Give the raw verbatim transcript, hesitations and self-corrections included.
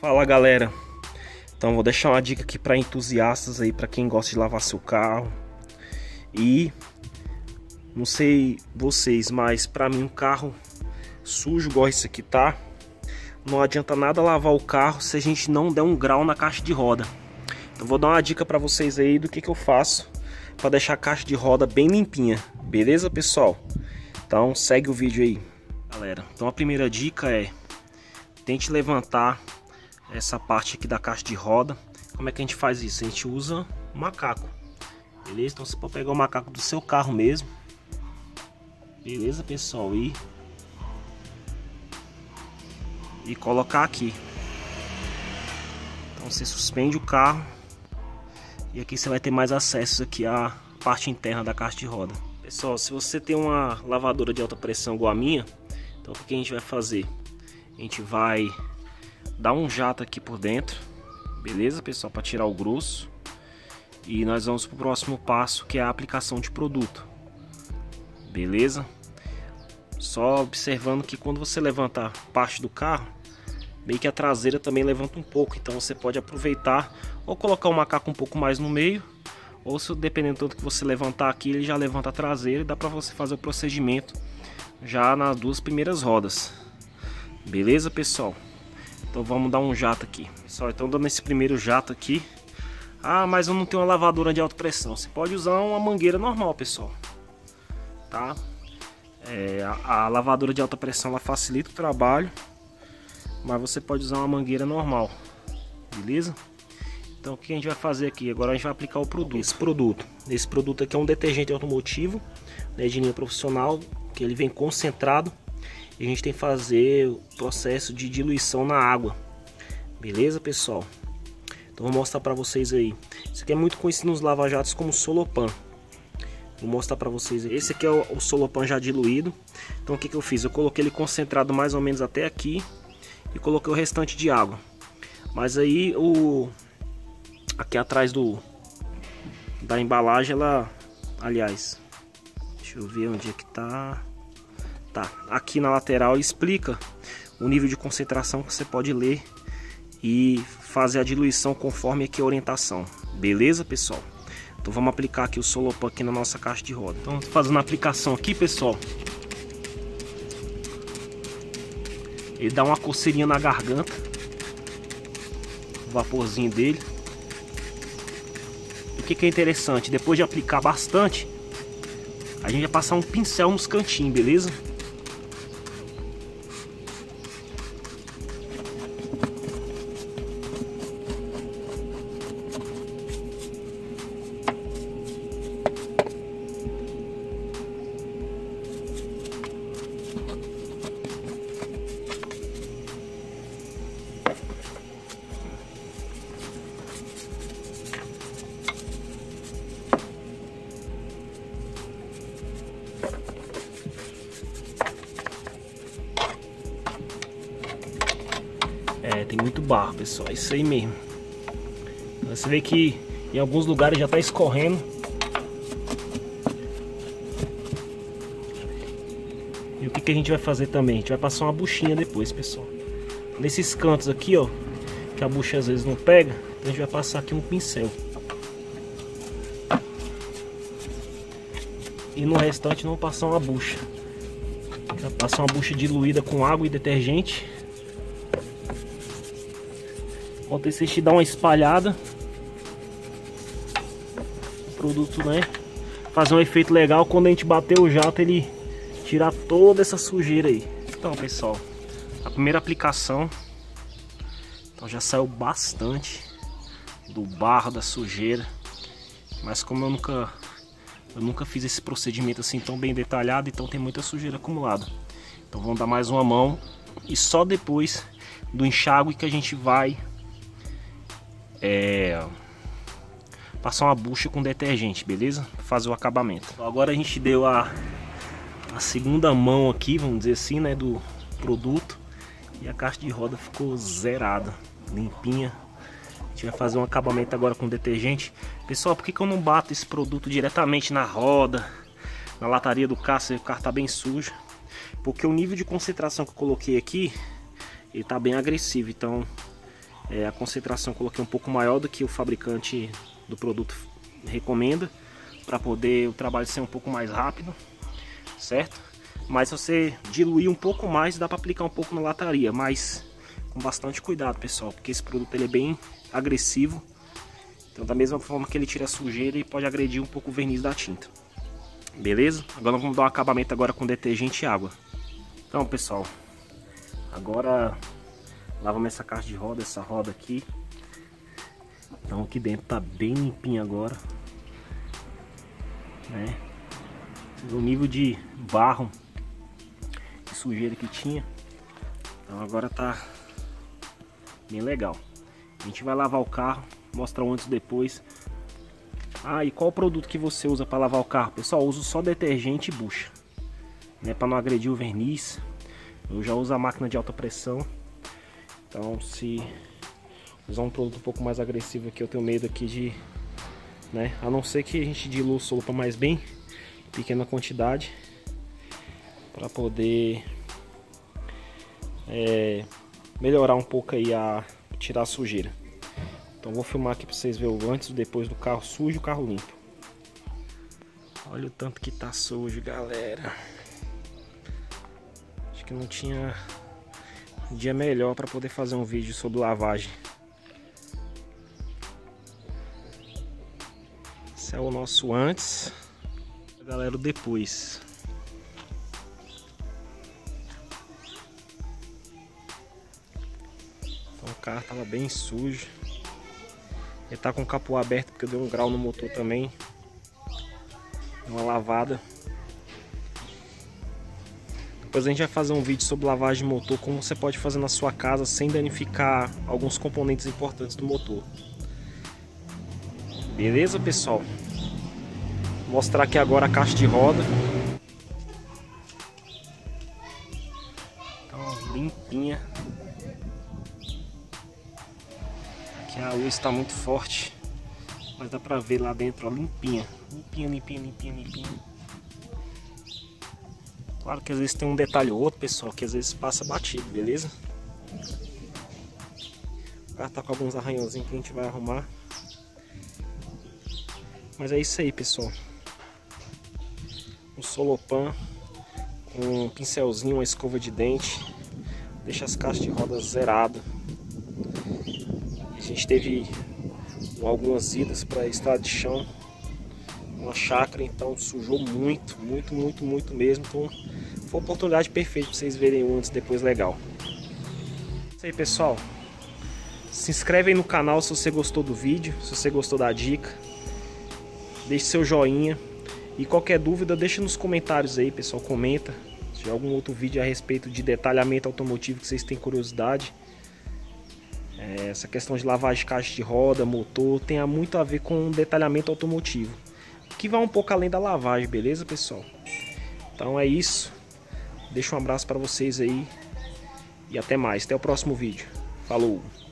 Fala galera, então vou deixar uma dica aqui para entusiastas aí, para quem gosta de lavar seu carro. E não sei vocês, mas para mim um carro sujo igual esse aqui tá, não adianta nada lavar o carro se a gente não der um grau na caixa de roda. Então vou dar uma dica para vocês aí do que que eu faço para deixar a caixa de roda bem limpinha, beleza pessoal? Então segue o vídeo aí galera. Então a primeira dica é: tente levantar essa parte aqui da caixa de roda. Como é que a gente faz isso? A gente usa um macaco, beleza? Então você pode pegar o macaco do seu carro mesmo, beleza pessoal, e e colocar aqui. Então você suspende o carro e aqui você vai ter mais acesso aqui à parte interna da caixa de roda. Pessoal, se você tem uma lavadora de alta pressão igual a minha, então o que a gente vai fazer? A gente vai dar um jato aqui por dentro, beleza pessoal, para tirar o grosso. E nós vamos para o próximo passo, que é a aplicação de produto, beleza? Só observando que quando você levanta a parte do carro, meio que a traseira também levanta um pouco. Então você pode aproveitar ou colocar o macaco um pouco mais no meio, ou se dependendo do tanto que você levantar aqui, ele já levanta a traseira e dá para você fazer o procedimento já nas duas primeiras rodas, beleza pessoal? Então vamos dar um jato aqui pessoal. Então dando esse primeiro jato aqui. Ah, mas eu não tenho uma lavadora de alta pressão. Você pode usar uma mangueira normal pessoal, tá? É, a, a lavadora de alta pressão ela facilita o trabalho, mas você pode usar uma mangueira normal, beleza? Então o que a gente vai fazer aqui? Agora a gente vai aplicar o produto. Esse produto, esse produto aqui é um detergente automotivo, né, de linha profissional, que ele vem concentrado. E a gente tem que fazer o processo de diluição na água, beleza pessoal? Então vou mostrar para vocês aí. Isso aqui é muito conhecido nos lava-jatos como Solopan. Vou mostrar para vocês. Esse aqui é o, o Solopan já diluído. Então o que que eu fiz? Eu coloquei ele concentrado mais ou menos até aqui e coloquei o restante de água. Mas aí o aqui atrás do da embalagem, ela, aliás, deixa eu ver onde é que tá. Tá, aqui na lateral explica o nível de concentração que você pode ler e fazer a diluição conforme aqui a orientação, beleza pessoal? Então vamos aplicar aqui o Solopan aqui na nossa caixa de roda. Então fazendo a aplicação aqui pessoal, ele dá uma coceirinha na garganta, o vaporzinho dele. O que que é interessante, depois de aplicar bastante, a gente vai passar um pincel nos cantinhos, beleza? É, tem muito barro, pessoal, é isso aí mesmo. Você vê que em alguns lugares já está escorrendo. E o que que a gente vai fazer também? A gente vai passar uma buchinha depois, pessoal. Nesses cantos aqui, ó, que a bucha às vezes não pega, a gente vai passar aqui um pincel. E no restante não passar uma bucha. Vai passar uma bucha diluída com água e detergente. Enquanto isso a gente dá uma espalhada, o produto, né, fazer um efeito legal. Quando a gente bater o jato, ele tirar toda essa sujeira aí. Então pessoal, a primeira aplicação, então já saiu bastante do barro, da sujeira. Mas como eu nunca eu nunca fiz esse procedimento assim tão bem detalhado, então tem muita sujeira acumulada. Então vamos dar mais uma mão e só depois do enxágue que a gente vai É, passar uma bucha com detergente, beleza? Fazer o acabamento. Então, agora a gente deu a, a segunda mão aqui, vamos dizer assim, né, do produto, e a caixa de roda ficou zerada, limpinha. A gente vai fazer um acabamento agora com detergente. Pessoal, por que que eu não bato esse produto diretamente na roda, na lataria do carro, se o carro tá bem sujo? Porque o nível de concentração que eu coloquei aqui, ele tá bem agressivo, então É, a concentração eu coloquei um pouco maior do que o fabricante do produto recomenda, para poder o trabalho ser um pouco mais rápido, certo? Mas se você diluir um pouco mais, dá para aplicar um pouco na lataria, mas com bastante cuidado, pessoal, porque esse produto ele é bem agressivo. Então, da mesma forma que ele tira a sujeira, ele pode agredir um pouco o verniz da tinta. Beleza? Agora vamos dar um acabamento agora com detergente e água. Então, pessoal, agora lavamos essa caixa de roda, essa roda aqui. Então aqui dentro tá bem limpinho agora, né? O nível de barro e sujeira que tinha, então agora tá bem legal. A gente vai lavar o carro, mostrar o antes e depois. Ah, e qual o produto que você usa para lavar o carro? Pessoal, eu uso só detergente e bucha, né, para não agredir o verniz. Eu já uso a máquina de alta pressão. Então, se usar um produto um pouco mais agressivo aqui, eu tenho medo aqui de, né, a não ser que a gente dilua o solo para mais bem, pequena quantidade, para poder é, melhorar um pouco aí a tirar a sujeira. Então vou filmar aqui para vocês verem o antes e depois do carro sujo e o carro limpo. Olha o tanto que tá sujo, galera. Acho que não tinha um dia melhor para poder fazer um vídeo sobre lavagem. Esse é o nosso antes, galera, o depois. Então o carro tava bem sujo. Ele tá com o capô aberto porque eu dei um grau no motor também. Uma lavada. Depois a gente vai fazer um vídeo sobre lavagem de motor, como você pode fazer na sua casa sem danificar alguns componentes importantes do motor. Beleza, pessoal? Vou mostrar aqui agora a caixa de roda. Então, limpinha. Aqui a luz está muito forte, mas dá pra ver lá dentro, ó, limpinha. Limpinha, limpinha, limpinha, limpinha. Claro que às vezes tem um detalhe ou outro, pessoal, que às vezes passa batido, beleza? O carro tá com alguns arranhãozinhos que a gente vai arrumar. Mas é isso aí, pessoal. Um solopan, um pincelzinho, uma escova de dente. Deixa as caixas de rodas zeradas. A gente teve algumas idas para estrada de chão, uma chácara, então sujou muito, muito, muito, muito mesmo. Então foi a oportunidade perfeita para vocês verem o antes e depois legal. É isso aí, pessoal. Se inscreve aí no canal se você gostou do vídeo, se você gostou da dica. Deixe seu joinha. E qualquer dúvida, deixa nos comentários aí, pessoal. Comenta se tiver algum outro vídeo a respeito de detalhamento automotivo que vocês têm curiosidade. Essa questão de lavagem de caixa de roda, motor, tem muito a ver com detalhamento automotivo, que vai um pouco além da lavagem, beleza, pessoal? Então é isso. Deixo um abraço para vocês aí e até mais. Até o próximo vídeo. Falou!